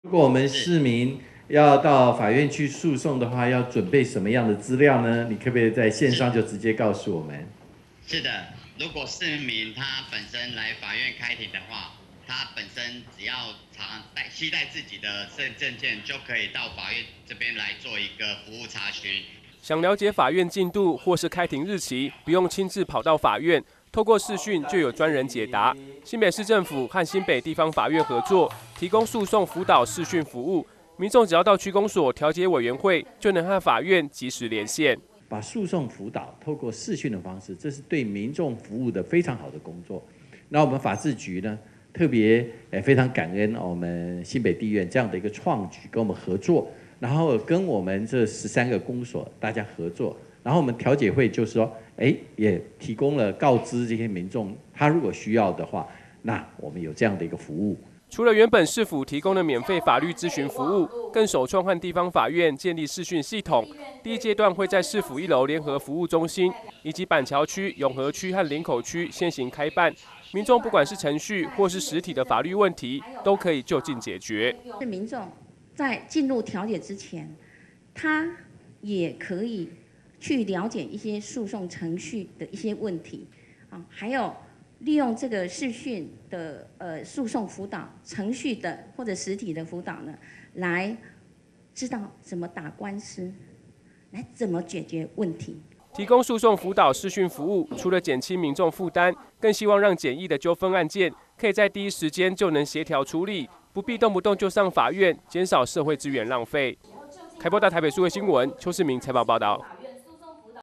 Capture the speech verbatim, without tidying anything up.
如果我们市民要到法院去诉讼的话，要准备什么样的资料呢？你可不可以在线上就直接告诉我们？ 是的，如果市民他本身来法院开庭的话，他本身只要常带携带自己的证证件，就可以到法院这边来做一个服务查询。 想了解法院进度或是开庭日期，不用亲自跑到法院，透过视讯就有专人解答。新北市政府和新北地方法院合作，提供诉讼辅导视讯服务，民众只要到区公所调解委员会，就能和法院及时连线。 把诉讼辅导透过视讯的方式，这是对民众服务的非常好的工作。那我们法制局呢，特别也非常感恩我们新北地院这样的一个创举跟我们合作，然后跟我们这十三个公所大家合作，然后我们调解会就是说，哎，也提供了告知这些民众，他如果需要的话，那我们有这样的一个服务。 除了原本市府提供的免费法律咨询服务，更首创和地方法院建立视讯系统。第一阶段会在市府一楼联合服务中心以及板桥区、永和区和林口区先行开办，民众不管是程序或是实体的法律问题，都可以就近解决。 民众在进入调解之前，他也可以去了解一些诉讼程序的一些问题啊，还有利用这个视讯的呃诉讼辅导程序的或者实体的辅导呢，来知道怎么打官司，来怎么解决问题。 提供诉讼辅导视讯服务，除了减轻民众负担，更希望让简易的纠纷案件可以在第一时间就能协调处理，不必动不动就上法院，减少社会资源浪费。开播到台北数位新闻，邱世明采访报道。